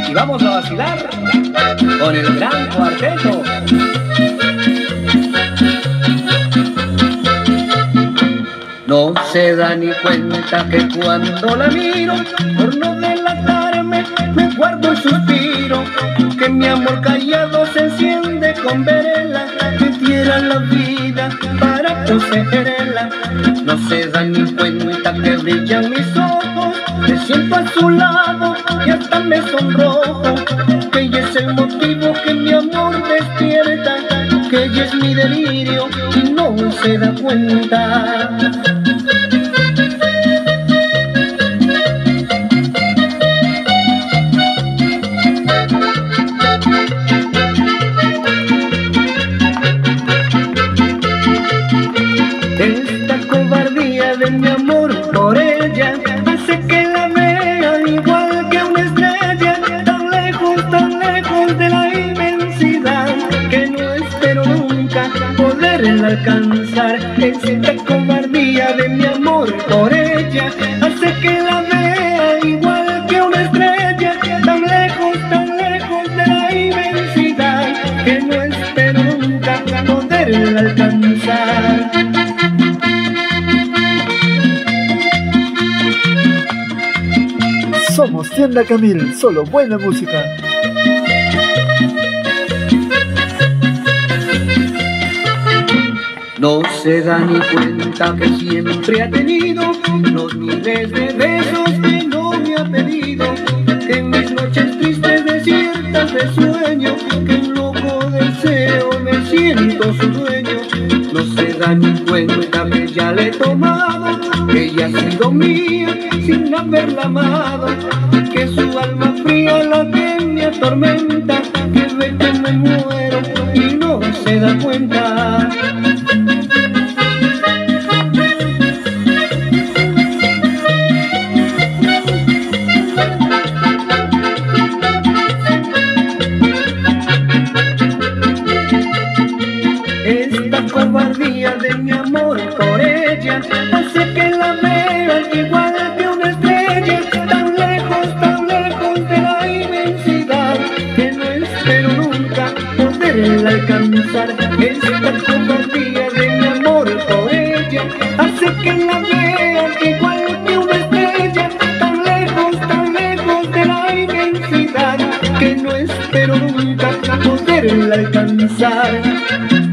y vamos a vacilar con el gran cuarteto. No se da ni cuenta que cuando la miro, por no delatarme, me guardo un suspiro, que mi amor callado se enciende con verela, que diera la vida para poseerla. No se da ni cuenta que brillan mis ojos, me siento a su lado y hasta me sonrojo, que ella es el motivo que mi amor despierta, que ella es mi delirio y no se da cuenta. Esta cobardía de mi amor por ella hace que la vea igual que una estrella, tan lejos de la inmensidad, que no espero nunca poderla alcanzar. Esta cobardía de mi amor por ella hace que la vea igual que una estrella, tan lejos de la inmensidad, que no espero nunca poderla alcanzar. Somos Tienda Camil, solo buena música. No se da ni cuenta que siempre ha tenido los miles de besos que no me ha pedido, que en mis noches tristes desiertas de sueño, que en loco deseo me siento su dueño. No se da ni cuenta que ya le he tomado, que ella ha sido mía sin haberla amado, que su alma fría la que me atormenta, que ve que me muero y no se da cuenta. Esta cobardía de mi amor por ella hace que la vea igual que una estrella, tan lejos de la inmensidad, que no espero nunca poderla alcanzar. Esta cobardía de mi amor por ella hace que la vea igual que una estrella, tan lejos de la inmensidad, que no espero nunca poderla alcanzar.